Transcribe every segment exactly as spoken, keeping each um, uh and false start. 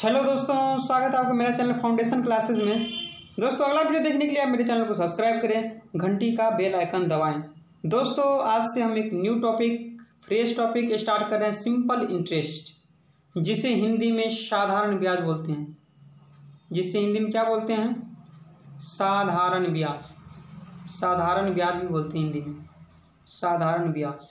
Hello दोस्तों, स्वागत है आपका मेरा चैनल फाउंडेशन क्लासेस में। दोस्तों, अगला वीडियो देखने के लिए आप मेरे चैनल को सब्सक्राइब करें, घंटी का बेल आइकन दबाएं। दोस्तों, आज से हम एक new topic fresh topic start कर रहे हैं, सिंपल इंटरेस्ट, जिसे हिंदी में साधारण ब्याज बोलते हैं। जिसे हिंदी में क्या बोलते हैं? साधारण ब्याज। साधारण ब्याज भी बोलते हैं हिंदी में, साधारण ब्याज।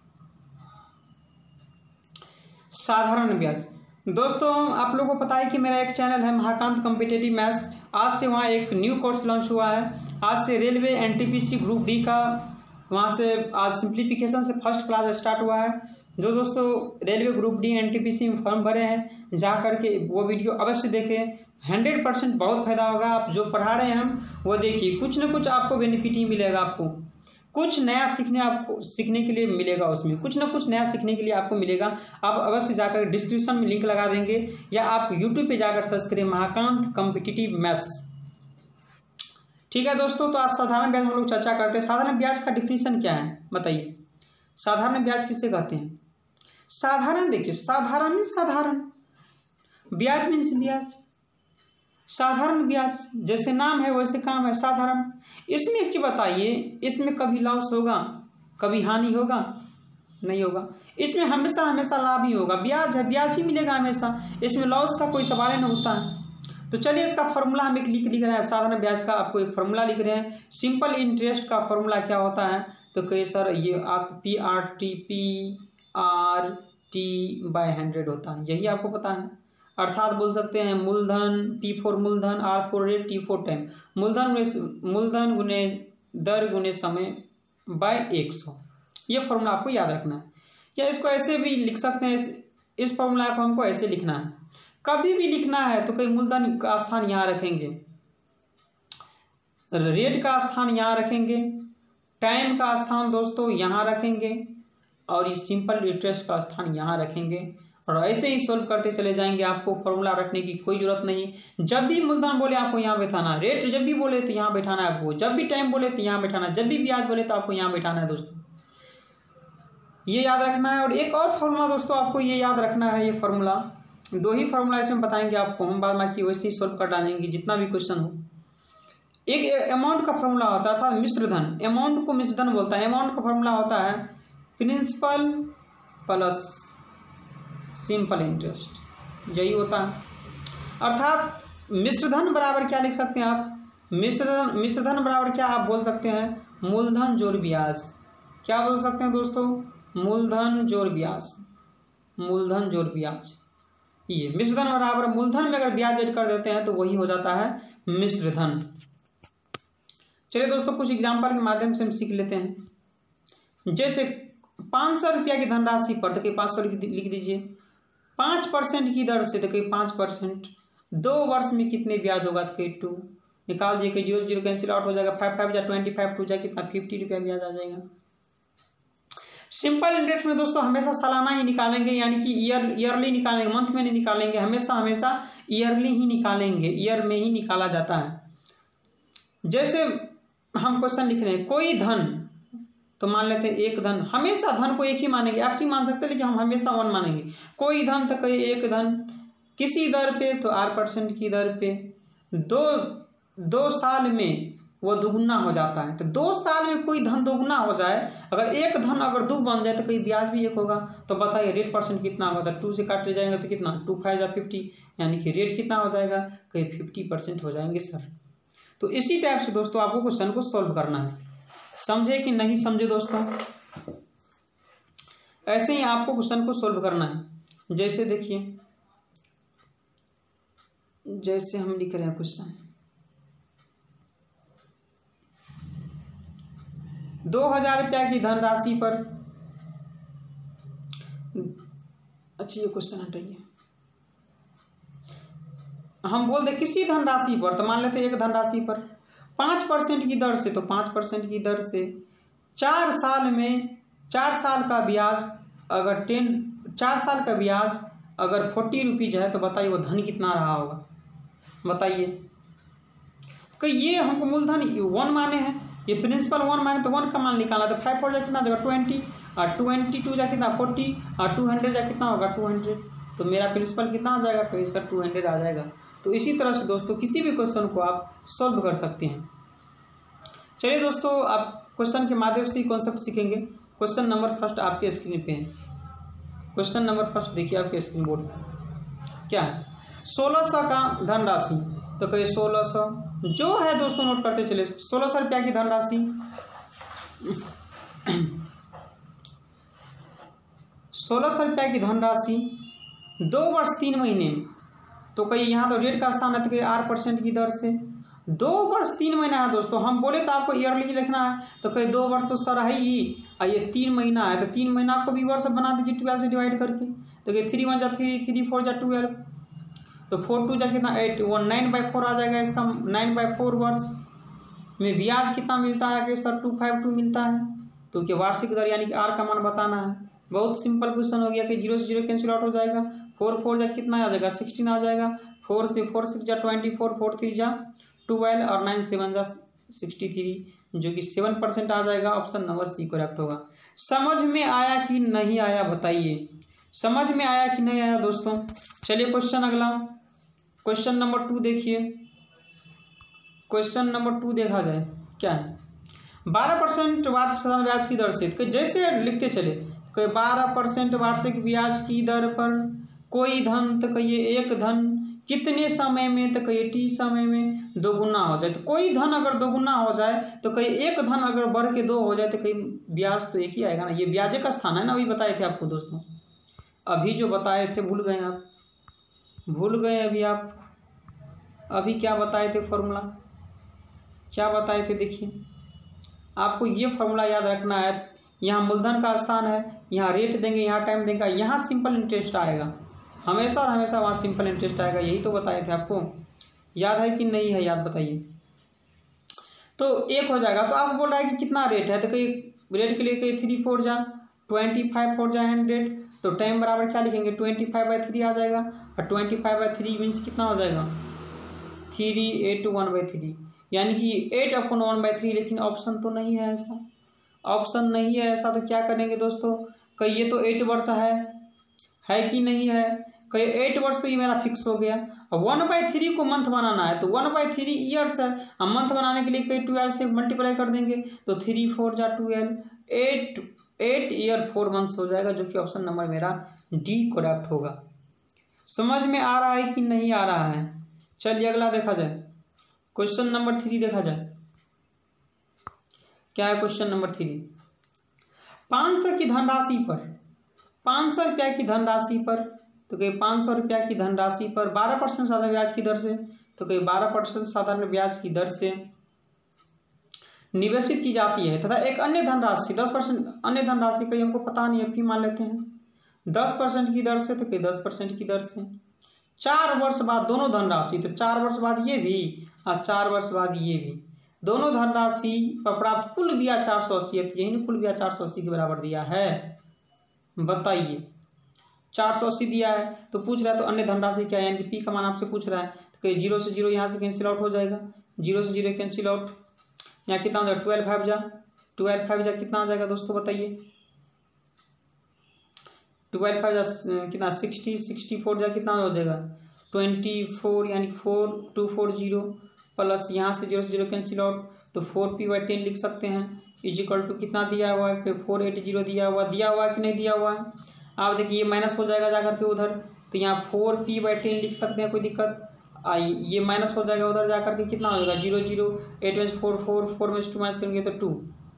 साधारण ब्याज दोस्तों, आप लोगों को पता है कि मेरा एक चैनल है महाकांत कॉम्पिटिटिव मैथ्स। आज से वहाँ एक न्यू कोर्स लॉन्च हुआ है। आज से रेलवे एनटीपीसी ग्रुप डी का वहाँ से आज सिंप्लीफिकेशन से फर्स्ट क्लास स्टार्ट हुआ है। जो दोस्तों रेलवे ग्रुप डी एनटीपीसी में फॉर्म भरे हैं, जा करके वो वीडियो अवश्य देखें। हंड्रेड परसेंट बहुत फायदा होगा। आप जो पढ़ा रहे हैं हम वो देखिए, कुछ न कुछ आपको बेनिफिट ही मिलेगा। आपको कुछ नया सीखने आपको सीखने के लिए मिलेगा, उसमें कुछ ना कुछ नया सीखने के लिए आपको मिलेगा। आप अवश्य जाकर डिस्क्रिप्शन में लिंक लगा देंगे, या आप यूट्यूब पे जाकर सर्च करें महाकांत कॉम्पिटिटिव मैथ्स। ठीक है दोस्तों, तो आज साधारण ब्याज हम लोग चर्चा करते हैं। साधारण ब्याज का डिफिनीशन क्या है बताइए? साधारण ब्याज किसे कहते हैं? साधारण, देखिए साधारण ही साधारण, ब्याज मीन्स ब्याज। साधारण ब्याज जैसे नाम है वैसे काम है, साधारण। इसमें एक चीज बताइए, इसमें कभी लॉस होगा, कभी हानि होगा? नहीं होगा। इसमें हमेशा हमेशा लाभ ही होगा। ब्याज है, ब्याज ही मिलेगा हमेशा, इसमें लॉस का कोई सवाल नहीं होता है। तो चलिए इसका फॉर्मूला हम एक लिख लिख रहे हैं। साधारण ब्याज का आपको एक फॉर्मूला लिख रहे हैं। सिंपल इंटरेस्ट का फॉर्मूला क्या होता है? तो कहिए सर ये आप P R T P R T by hundred होता है, यही आपको पता है। अर्थात बोल सकते हैं मूलधन, पी फोर मूलधन, R four rate, T four time. मूलधन मूलधन गुने दर गुने समय बाय एक सौ। ये फॉर्मूला आपको याद रखना है, या इसको ऐसे भी लिख सकते हैं। इस, इस फॉर्मूला को हमको ऐसे लिखना है। कभी भी लिखना है तो कहीं मूलधन का स्थान यहाँ रखेंगे, रेट का स्थान यहाँ रखेंगे, टाइम का स्थान दोस्तों यहाँ रखेंगे, और इस सिंपल इंटरेस्ट का स्थान यहाँ रखेंगे। और ऐसे ही सोल्व करते चले जाएंगे। आपको फॉर्मूला रखने की कोई जरूरत नहीं। जब भी मूलधन बोले आपको यहाँ बैठाना, रेट जब भी बोले तो यहाँ बैठाना है आपको, जब भी टाइम बोले तो यहाँ बैठाना, जब भी ब्याज बोले तो आपको यहाँ बैठाना है दोस्तों। ये याद रखना है। और एक और फॉर्मूला दोस्तों आपको ये याद रखना है। ये फॉर्मूला, दो ही फॉर्मूला इसमें बताएंगे आपको हम, बाद बाकी वैसे ही सोल्व कर डालेंगे जितना भी क्वेश्चन हो। एक अमाउंट का फॉर्मूला होता था मिश्रधन, अमाउंट को मिश्रधन बोलता है। अमाउंट का फॉर्मूला होता है प्रिंसिपल प्लस सिंपल इंटरेस्ट, यही होता है। अर्थात मिश्रधन बराबर क्या लिख सकते हैं आप? मिश्रधन मिश्रधन बराबर क्या आप बोल सकते हैं? मूलधन जोड़ ब्याज। क्या बोल सकते हैं दोस्तों? मूलधन जोड़ ब्याज, मूलधन जोड़ ब्याज। ये मिश्रधन बराबर मूलधन में अगर ब्याज ऐड कर देते हैं तो वही हो जाता है मिश्रधन। चलिए दोस्तों, कुछ एग्जाम्पल के माध्यम से हम सीख लेते हैं। जैसे पाँच सौ रुपया की धनराशि पर, तो कहीं पाँच सौ लिख दीजिए। पाँच परसेंट की दर से, तो कहीं पाँच परसेंट। दो वर्ष में कितने ब्याज होगा? तो कहीं टू। निकाल दिए, कहीं जीरो जीरो कैंसिल आउट हो जाएगा। फाइव फाइव जा ट्वेंटी, फाइव टू जा कितना? फिफ्टी रुपया ब्याज आ जाएगा। सिंपल इंटरेस्ट में दोस्तों हमेशा सालाना ही निकालेंगे, यानी कि ईयर ईयरली निकालेंगे, मंथ में नहीं निकालेंगे। हमेशा हमेशा ईयरली ही निकालेंगे, ईयर में ही निकाला जाता है। जैसे हम क्वेश्चन लिख रहे हैं, कोई धन, तो मान लेते हैं एक धन। हमेशा धन को एक ही मानेंगे, एक्स ही मान सकते हैं, लेकिन हम हमेशा वन मानेंगे। कोई धन तो कहीं एक धन, किसी दर पे, तो आर परसेंट की दर पे। दो दो साल में वो दुगुना हो जाता है। तो दो साल में कोई धन दोगुना हो जाए, अगर एक धन अगर दो बन जाए तो कहीं ब्याज भी एक होगा। तो बताइए रेट परसेंट कितना होगा? तो टू से काटे जाएंगे तो कितना? टू फाइव या फिफ्टी, यानी कि रेट कितना हो जाएगा? कहीं फिफ्टी परसेंट हो जाएंगे सर। तो इसी टाइप से दोस्तों आपको क्वेश्चन को सोल्व करना है। समझे कि नहीं समझे दोस्तों? ऐसे ही आपको क्वेश्चन को सोल्व करना है। जैसे देखिए, जैसे हम लिख रहे हैं क्वेश्चन, दो हजार रुपया की धनराशि पर, अच्छा ये क्वेश्चन हटाइए, हम बोल दे किसी धनराशि पर, तो मान लेते एक धनराशि पर पाँच परसेंट की दर से, तो पाँच परसेंट की दर से चार साल में, चार साल का ब्याज अगर टेन चार साल का ब्याज अगर फोर्टी रुपीज है, तो बताइए वो धन कितना रहा होगा? बताइए। तो ये हमको मूलधन वन माने हैं, ये प्रिंसिपल वन माने, तो वन का मान निकालना। तो फाइव फोर जा कितना देगा? ट्वेंटी, और ट्वेंटी टू जा कितना? फोर्टी, और टू हंड्रेड जा कितना होगा? Two hundred. तो मेरा प्रिंसिपल कितना आ जाएगा, तो सर टू हंड्रेड आ जाएगा। तो इसी तरह से दोस्तों किसी भी क्वेश्चन को आप सॉल्व कर सकते हैं। चलिए दोस्तों, आप क्वेश्चन के माध्यम से ही कॉन्सेप्ट सीखेंगे। क्वेश्चन नंबर फर्स्ट आपके स्क्रीन पे है। क्वेश्चन नंबर फर्स्ट देखिए आपके स्क्रीन बोर्ड पे क्या है, सोलह सौ का धनराशि। तो कहिए सोलह सौ जो है दोस्तों, नोट करते चले, सोलह सौ रुपया की धनराशि सोलह सौ रुपया की धनराशि दो वर्ष तीन महीने में। तो कहीं यहाँ तो रेट का स्थान है, तो कहीं आठ परसेंट की दर से दो वर्ष तीन महीना है दोस्तों। हम बोले तो आपको ईयरली लिखना है, तो कहीं दो वर्ष तो सर है ही, और ये तीन महीना है, तो तीन महीना को भी वर्ष बना दीजिए ट्वेल्व से डिवाइड करके। तो कहीं थ्री वन जा थ्री, थ्री फोर जा ट्वेल्व, तो फोर टू जा कितना eight, one nine by four आ जाएगा इसका। नाइन बाई फोर वर्ष में ब्याज कितना मिलता है कि सर टू फाइव टू मिलता है। तो क्या वार्षिक दर यानी कि आर का मान बताना है। बहुत सिंपल क्वेश्चन हो गया कि जीरो से जीरो कैंसिल आउट हो जाएगा। फोर फोर जा कितना आ जाएगा, सिक्सटीन आ जाएगा। फोर से फोर सिक्स जा ट्वेंटी फोर, फोर थ्री जा ट्वेल्व, और नाइन सेवन जा सिक्सटी थ्री, जो कि सेवन परसेंट आ जाएगा। ऑप्शन नंबर सी करेक्ट होगा। समझ में आया कि नहीं आया बताइए, समझ में आया कि नहीं आया दोस्तों। चलिए क्वेश्चन अगला, क्वेश्चन नंबर टू देखिए। क्वेश्चन नंबर टू देखा जाए क्या है, बारह परसेंट वार्षिक साधारण ब्याज की दर से, जैसे लिखते चले, कोई बारह परसेंट वार्षिक ब्याज की दर पर कोई धन, तो कहिए एक धन कितने समय में, तो कहिए टी समय में दोगुना हो जाए। तो कोई धन अगर दोगुना हो जाए, तो कहीं एक धन अगर बढ़ के दो हो जाए, तो कहीं ब्याज तो एक ही आएगा ना। ये ब्याज का स्थान है ना, अभी बताए थे आपको दोस्तों, अभी जो बताए थे, भूल गए आप, भूल गए अभी आप, अभी क्या बताए थे फॉर्मूला, क्या बताए थे, देखिए आपको ये फॉर्मूला याद रखना है। यहाँ मूलधन का स्थान है, यहाँ रेट देंगे, यहाँ टाइम देंगे, यहाँ सिंपल इंटरेस्ट आएगा हमेशा और हमेशा, वहाँ सिंपल इंटरेस्ट आएगा। यही तो बताए थे आपको, याद है कि नहीं है, याद बताइए। तो एक हो जाएगा। तो आप बोल रहा है कि कितना रेट है, तो कहीं रेट के लिए कहीं थ्री फोर जा ट्वेंटी फाइव फोर जा हंड्रेड, तो टाइम बराबर क्या लिखेंगे, ट्वेंटी फाइव बाई थ्री आ जाएगा। और twenty five by three means कितना हो जाएगा, three eight one by three, यानी कि एट अपन वन बाई थ्री। लेकिन ऑप्शन तो नहीं है ऐसा, ऑप्शन नहीं है ऐसा। तो क्या करेंगे दोस्तों, कहीं ये तो एट वर्ष है है कि नहीं है, कहीं एट वर्ष तो ये मेरा फिक्स हो गया। और वन बाई थ्री को मंथ बनाना है, तो वन बाई थ्री ईयर्स है, हम मंथ बनाने के लिए कहीं ट्वेल्व से मल्टीप्लाई कर देंगे, तो थ्री फोर जा twelve, eight eight year four months हो जाएगा, जो कि ऑप्शन नंबर मेरा डी करेक्ट होगा। समझ में आ रहा है कि नहीं आ रहा है। चलिए अगला देखा जाए, क्वेश्चन नंबर थ्री देखा जाए क्या है। क्वेश्चन नंबर थ्री, पाँच सौ की धनराशि पर, पाँच सौ रुपया की धनराशि पर, तो कहीं पाँच सौ रुपया की धनराशि पर बारह परसेंट साधारण ब्याज की दर से, तो कहीं बारह परसेंट साधारण ब्याज की दर से निवेशित की जाती है, तथा एक अन्य धनराशि दस परसेंट, अन्य धनराशि कहीं हमको पता नहीं है, पी मान लेते हैं, दस परसेंट की दर से, तो कहीं दस परसेंट की दर से चार वर्ष बाद दोनों धनराशि, तो चार वर्ष बाद ये भी और चार वर्ष बाद ये भी, दोनों धनराशि पर प्राप्त कुल ब्याज चार सौ अस्सी, यही ना कुल ब्याज चार सौ अस्सी के बराबर दिया है। बताइए, चार सौ अस्सी दिया है, तो पूछ रहा है तो अन्य धनराशि क्या है, यानी कि पी का मान आपसे पूछ रहा है। तो कहीं जीरो से जीरो यहाँ से कैंसिल आउट हो जाएगा, जीरो से जीरो कैंसिल आउट, यहाँ कितना हो जाएगा, ट्वेल्व फाइव जा ट्वेल्व फाइव जा कितना आ जाएगा दोस्तों बताइए, ट्वेल्व फाइव जा कितना सिक्सटी, सिक्सटी फोर जा कितना हो जाएगा ट्वेंटी फोर, यानी four two four zero, plus यहाँ से जीरो से जीरो कैंसिल आउट, तो फोर पी बाई टेन लिख सकते हैं, इजिकल टू कितना दिया हुआ है, फिर फोर एट जीरो दिया हुआ दिया हुआ है कि नहीं दिया हुआ है। आप देखिए ये माइनस हो जाएगा जाकर के उधर, तो यहाँ फोर पी बाई टेन लिख सकते हैं, कोई दिक्कत आई, ये माइनस हो जाएगा उधर जाकर के, कितना हो जाएगा जीरो जीरो, एट में फोर फोर, फोर में टू माइनस करेंगे तो टू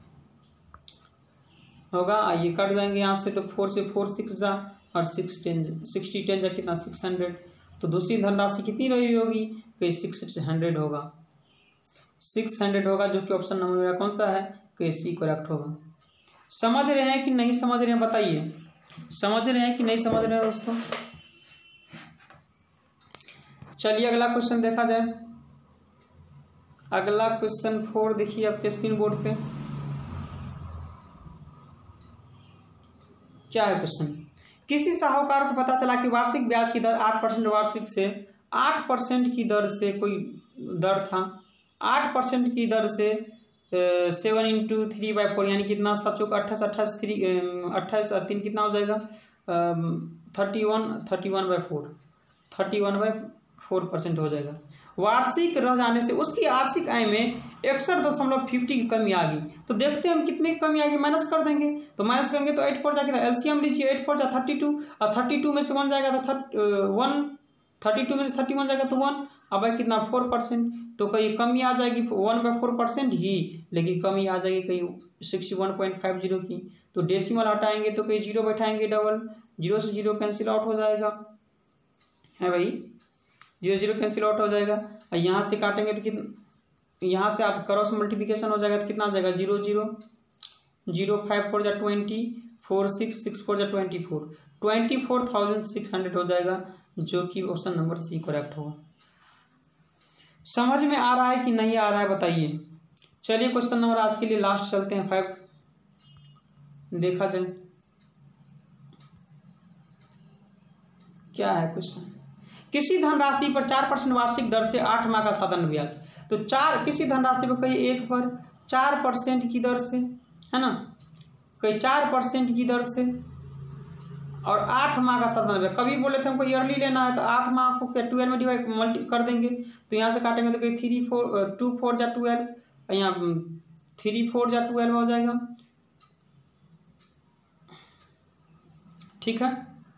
होगा, ये कट जाएंगे यहाँ से, तो फोर से फोर सिक्स जा और सिक्स टेन, सिक्सटी टेन जा कितना सिक्स हंड्रेड, तो दूसरी धनराशि कितनी रही होगी, कि सिक्स हंड्रेड होगा, सिक्स हंड्रेड होगा, जो कि ऑप्शन नंबर मेरा कौन सा है, कि सी करेक्ट होगा। समझ रहे हैं कि नहीं समझ रहे हैं बताइए, समझ रहे हैं कि नहीं समझ रहे हैं दोस्तों। चलिए अगला क्वेश्चन देखा जाए, अगला क्वेश्चन फोर देखिए आपके स्क्रीन बोर्ड पे क्या है क्वेश्चन। किसी साहूकार को पता चला कि वार्षिक ब्याज की दर आठ परसेंट वार्षिक से आठ परसेंट की दर से कोई दर था, आठ परसेंट की दर से seven into three by four, यानी कितना सात चौक अट्ठाईस, अट्ठाईस थ्री अट्ठाईस तीन कितना हो जाएगा thirty one thirty one by four thirty one by four percent हो जाएगा। वार्षिक रह जाने से उसकी आर्थिक आय में इकसठ दशमलव फिफ्टी की कमी आ गई। तो देखते हैं हम कितने कमी आ गई, माइनस कर देंगे। तो माइनस करेंगे तो एट फोर जाएगा, एलसीएम लीजिए, एट फोर जा थर्टी टू, और थर्टी टू में से वन जाएगा तो थर्ट वन थर्टी टू में से थर्टी वन जाएगा तो वन, अब भाई कितना फोर परसेंट। तो कहीं कमी आ जाएगी वन बाई फोर परसेंट ही, लेकिन कमी आ जाएगी कहीं sixty one point five zero की। तो डेसिमल हटाएंगे तो कहीं जीरो बैठाएंगे डबल, जीरो से जीरो कैंसिल आउट हो जाएगा, है भाई, जीरो जीरो कैंसिल आउट हो जाएगा। और यहाँ से काटेंगे तो कितना, यहाँ से आप क्रॉस मल्टीप्लिकेशन हो जाएगा तो कितना आ जाएगा, zero zero zero five four जा twenty, four six six four जा twenty four, twenty four thousand six hundred हो जाएगा, जो कि ऑप्शन नंबर सी करेक्ट होगा। समझ में आ रहा है कि नहीं आ रहा है बताइए। चलिए क्वेश्चन नंबर आज के लिए लास्ट चलते हैं, फाइव देखा जाए क्या है क्वेश्चन। किसी धनराशि पर चार परसेंट वार्षिक दर से आठ माह का साधारण ब्याज। तो चार किसी धनराशि पर कहीं एक पर चार परसेंट की दर से, है ना, कहीं चार परसेंट की दर से और आठ माह का साधारण ब्याज। कभी बोले थे हमको ईयरली लेना है तो आठ माह को क्या ट्वेल्व में डिवाइड मल्टी कर देंगे, तो यहाँ से काटेंगे तो कहीं थ्री फोर टू फोर जा ट्वेल्व, यहाँ थ्री फोर जा ट्वेल्व हो जाएगा, ठीक है।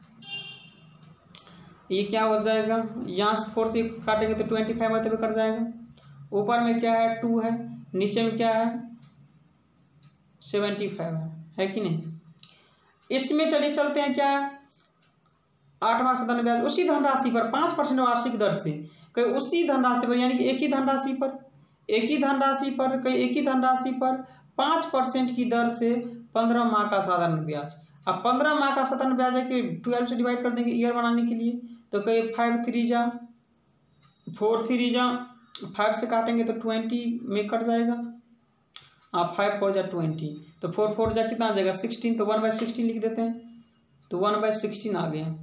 ये क्या हो जाएगा, यहाँ से फोर से काटेंगे तो ट्वेंटी फाइव मरतबे कर जाएगा। ऊपर में क्या है, टू है, नीचे में क्या है, सेवेंटी फाइव है, है कि नहीं। इसमें चलिए चलते हैं क्या है, आठ माह साधारण ब्याज उसी धनराशि पर पाँच परसेंट वार्षिक दर से, कहीं उसी धनराशि पर, यानी कि एक ही धनराशि पर एक ही धनराशि पर कहीं एक ही धनराशि पर पाँच परसेंट की दर से पंद्रह माह का साधारण ब्याज। अब पंद्रह माह का साधारण ब्याज है कि ट्वेल्व से डिवाइड कर देंगे ईयर बनाने के लिए, तो कहीं फाइव थ्री जा फोर थ्री जा फाइव से काटेंगे तो ट्वेंटी में कट जाएगा, आप फाइव फोर जा ट्वेंटी, तो फोर फोर जा कितना आ जाएगा, सिक्सटीन, तो वन बाई सिक्सटीन लिख देते हैं, तो वन बाई सिक्सटीन आ गया।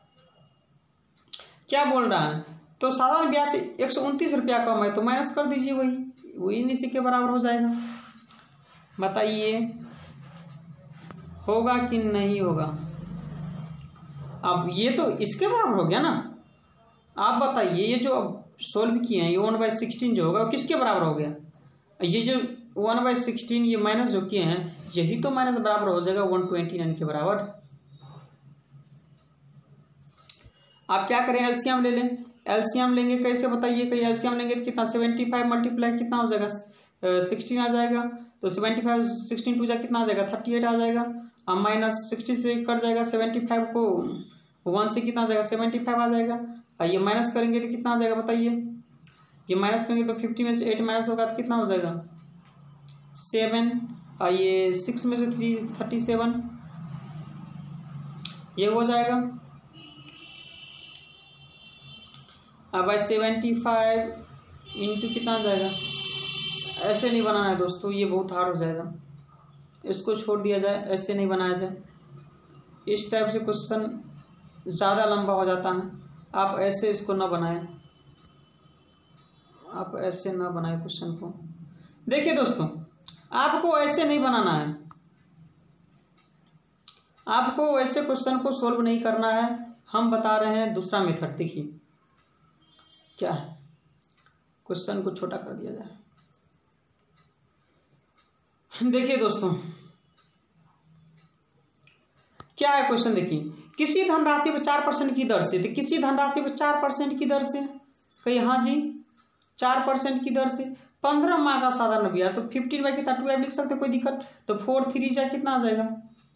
क्या बोल रहा है, तो साधारण ब्याज से एक सौ उनतीस रुपया कम है, तो माइनस कर दीजिए, वही वही इसी के बराबर हो जाएगा। बताइए होगा कि नहीं होगा। अब ये तो इसके बराबर हो गया ना, आप बताइए, ये जो सोल्व किए हैं ये वन बाई सिक्सटीन जो होगा किसके बराबर हो गया, ये जो वन बाई सिक्सटीन ये माइनस जो किए हैं यही तो माइनस बराबर हो जाएगा वन ट्वेंटी नाइन के बराबर। आप क्या करें, एलसीएम ले लें। एलसीएम लेंगे कैसे बताइए, कहीं एलसीएम लेंगे तो कितना, सेवेंटी फाइव मल्टीप्लाई कितना हो जाएगा, सिक्सटीन आ जाएगा, तो सेवेंटी फाइव सिक्सटीन टू जा कितना आ जाएगा, थर्टी एट आ जाएगा, अब माइनस सिक्सटी से कट जाएगा, सेवेंटी फाइव को वन से कितना आ जाएगा, सेवेंटी फाइव आ जाएगा, और ये माइनस करेंगे तो कितना आ जाएगा बताइए, ये माइनस करेंगे तो फिफ्टी में से एट माइनस होगा तो कितना हो जाएगा, सेवन, और ये सिक्स में से थ्री थर्टी सेवन, ये हो जाएगा। अब भाई सेवेंटी फाइव इंटू कितना आ जाएगा, ऐसे नहीं बनाना है दोस्तों, ये बहुत हार्ड हो जाएगा, इसको छोड़ दिया जाए, ऐसे नहीं बनाया जाए, इस टाइप से क्वेश्चन ज़्यादा लंबा हो जाता है, आप ऐसे इसको ना बनाएं, आप ऐसे ना बनाएं क्वेश्चन को। देखिए दोस्तों, आपको ऐसे नहीं बनाना है, आपको ऐसे क्वेश्चन को सोल्व नहीं करना है, हम बता रहे हैं दूसरा मेथड। देखिए क्या है, क्वेश्चन को छोटा कर दिया जाए। देखिए दोस्तों क्या है क्वेश्चन, देखिए किसी धनराशि पर चार परसेंट की दर से, तो किसी धनराशि पर चार परसेंट की दर से, कहीं हाँ जी चार परसेंट की दर से पंद्रह माह का साधारण ब्याज, तो फिफ्टीन बाई कितना ट्वेल्व लिख सकते, कोई दिक्कत, तो फोर थ्री जा कितना आ जाएगा,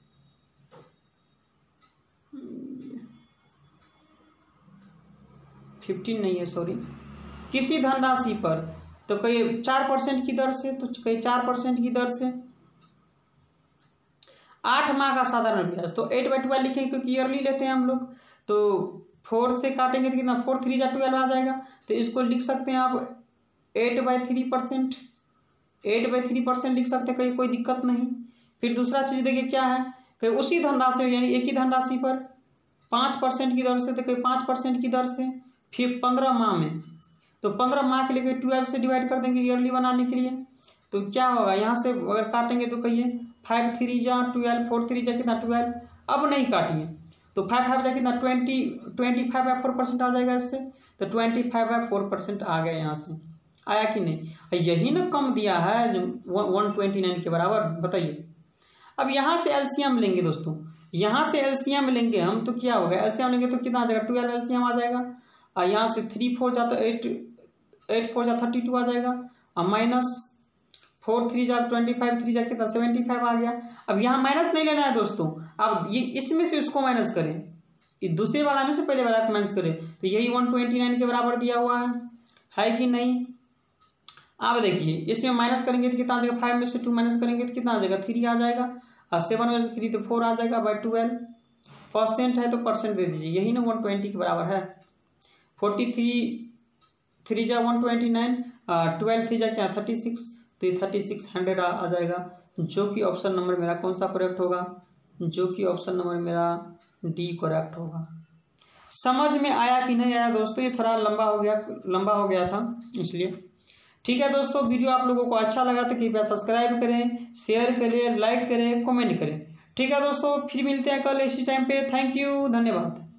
फिफ्टीन नहीं है सॉरी, किसी धनराशि पर, तो कहीं चार परसेंट की दर से, तो कहीं चार परसेंट की दर से आठ माह का साधारण ब्याज, तो एट बाई ट्वेल्व लिखेंगे क्योंकि ईयरली लेते हैं हम लोग, तो फोर से काटेंगे तो कितना, फोर थ्री जा ट्वेल्व आ जाएगा, तो इसको लिख सकते हैं आप eight by three percent, eight by three percent लिख सकते हैं, कहीं कोई दिक्कत नहीं। फिर दूसरा चीज़ देखिए क्या है, कहीं उसी धनराशि यानी एक ही धनराशि पर पाँच परसेंट की दर से, तो कहीं पाँच परसेंट की दर से, फिर पंद्रह माह में, तो पंद्रह माह के लिए ट्वेल्व से डिवाइड कर देंगे ईयरली बनाने के लिए, तो क्या होगा, यहाँ से अगर काटेंगे तो कहिए फाइव थ्री जा ट्वेल्व, फोर थ्री जा कितना ट्वेल्व, अब नहीं काटिए, तो फाइव फाइव जाए कितना twenty twenty five by four percent आ जाएगा इससे, तो twenty five by four percent आ गया यहाँ से, आया कि नहीं। यही ना कम दिया है जो वन ट्वेंटी नाइन के बराबर, बताइए। अब यहाँ से एलसीएम लेंगे दोस्तों, यहाँ से एलसीएम लेंगे हम, तो क्या होगा, एलसीएम लेंगे तो कितना आ जाएगा, ट्वेल्व एलसीएम आ जाएगा, और यहाँ से थ्री फोर जा तो एट एट फोर जा थर्टी टू आ जाएगा, और माइनस फोर थ्री जा ट्वेंटी फाइव थ्री जा कितना सेवेंटी फाइव आ गया। अब यहाँ माइनस नहीं लेना है दोस्तों, अब ये इसमें से उसको माइनस करें, दूसरे वाला में से पहले वाला को माइनस करें, तो यही वन ट्वेंटी नाइन के बराबर दिया हुआ है, है कि नहीं। अब देखिए इसमें माइनस करेंगे तो कितना आ जाएगा, फाइव में से टू माइनस करेंगे तो कितना आ जाएगा, थ्री आ जाएगा, और सेवन में से थ्री तो फोर आ जाएगा बाई ट्वेल्व, परसेंट है तो परसेंट दे दीजिए, यही ना वन ट्वेंटी के बराबर है। फोर्टी थ्री थ्री जा one twenty nine, twelve three जा क्या थर्टी सिक्स, तो ये थर्टी सिक्स हंड्रेड आ जाएगा, जो कि ऑप्शन नंबर मेरा कौन सा करेक्ट होगा, जो कि ऑप्शन नंबर मेरा डी करेक्ट होगा। समझ में आया कि नहीं आया दोस्तों, ये थोड़ा लंबा हो गया लंबा हो गया था इसलिए। ठीक है दोस्तों, वीडियो आप लोगों को अच्छा लगा तो कृपया सब्सक्राइब करें, शेयर करें, लाइक करें, कमेंट करें। ठीक है दोस्तों, फिर मिलते हैं कल इसी टाइम पे। थैंक यू, धन्यवाद।